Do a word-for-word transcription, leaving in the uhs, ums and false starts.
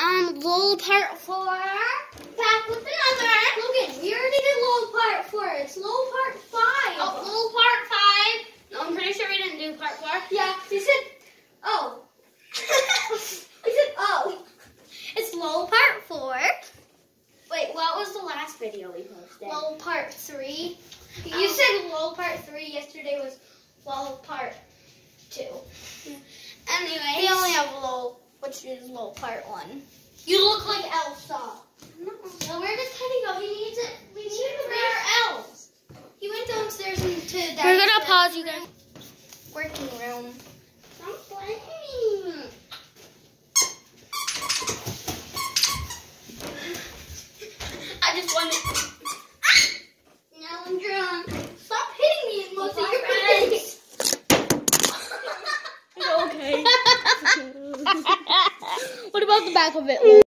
Um, LOL part four. Back with another. Logan, we already did LOL part four. It's LOL part five. Oh, LOL part five. No, I'm pretty sure we didn't do part four. Yeah, he said, oh. He said, oh. It's LOL part four. Wait, what was the last video we posted? LOL part three. You Um, said LOL part three. Yesterday was LOL part two. Anyways. We only have LOL, which is LOL part one. You look like Elsa. No. So where does Teddy go? He needs it. We need to where else? He went downstairs into that. We're gonna pause you guys. Working room. I'm playing. I just wanted. Now I'm drunk. Stop hitting me in most of your Bye, face. Okay. What about the back of it?